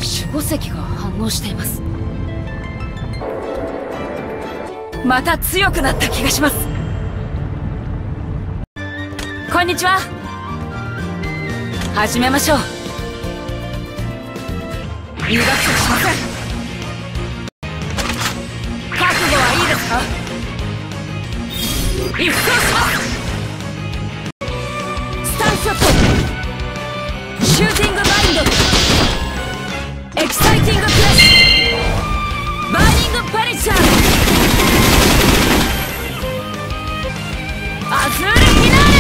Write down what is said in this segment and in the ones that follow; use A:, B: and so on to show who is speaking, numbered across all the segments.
A: 守護石が反応しています。また強くなった気がします。こんにちは。始めましょう。入学しません。覚悟はいいですか？一掃します。スタンショット、シューティングバインド、エキサイティングプレス、バーニングパニッシャー、アズールフィナーレ。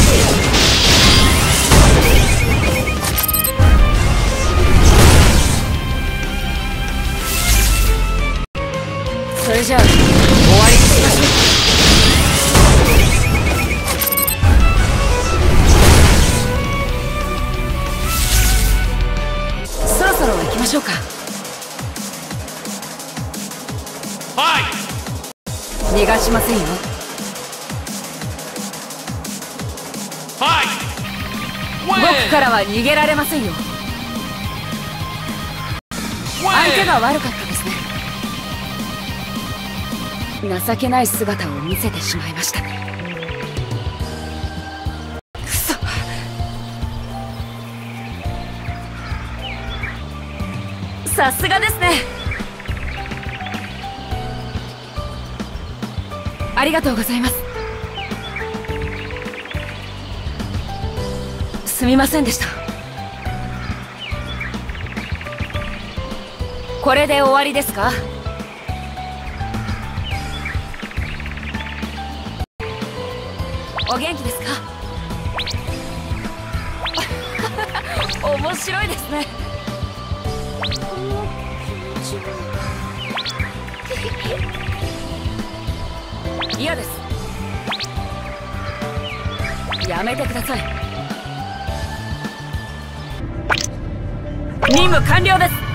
A: それじゃあ終わりにしましょう。そろそろ行きましょうか。
B: はい。
A: 逃がしませんよ。
B: はい。
A: 僕からは逃げられませんよ。相手が悪かったですね。情けない姿を見せてしまいましたね。くそ。さすがですね。ありがとうございます。すみませんでした。これで終わりですか？お元気ですか？面白いですね。嫌です。やめてください。任務完了です。